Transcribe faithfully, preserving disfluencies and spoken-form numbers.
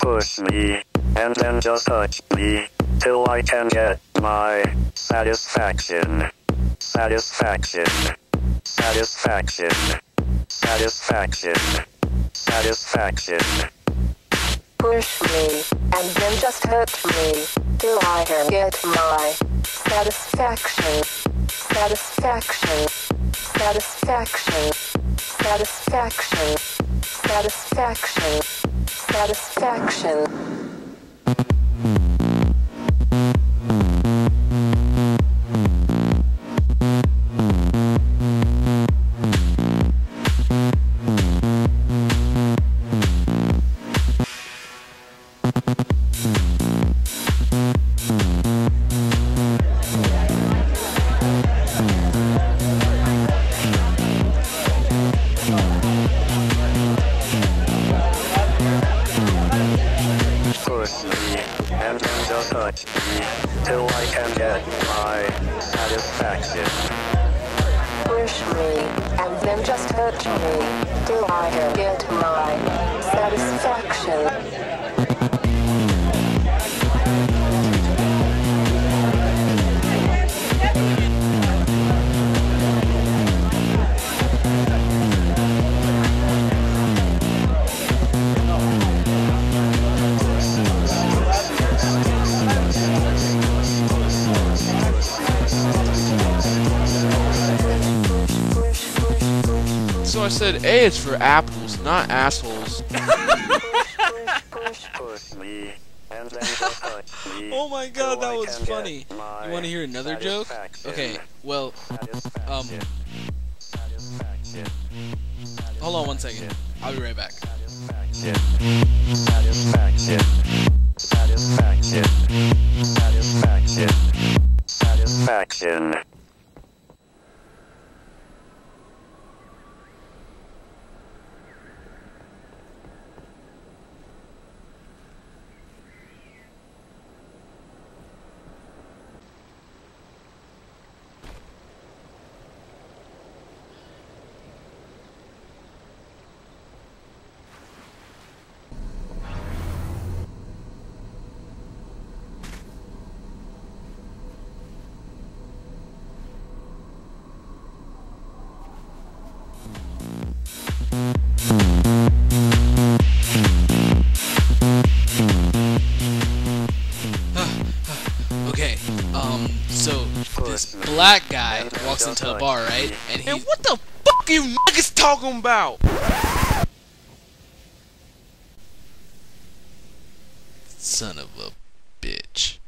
push me, and then just touch me, till I can get my satisfaction. Satisfaction. Satisfaction. Satisfaction. Satisfaction. Push me, and then just hurt me, till I can get my satisfaction. Satisfaction. Satisfaction. Satisfaction. Satisfaction. Satisfaction. Push me, and then just touch me, till I can get my satisfaction. Push me, and then just hurt me, till I can get my satisfaction. So I said A is for apples, not assholes. Push me, and then just touch me, Oh my god, till that I was can funny. get my You want to hear another joke? satisfaction. Okay, well, um, Satisfaction. Satisfaction. hold on one second. I'll be right back. Satisfaction. Satisfaction. Satisfaction. Satisfaction. Satisfaction. Okay, um, so this black guy walks into a bar, right? And he. And what the fuck you niggas talking about? Son of a bitch.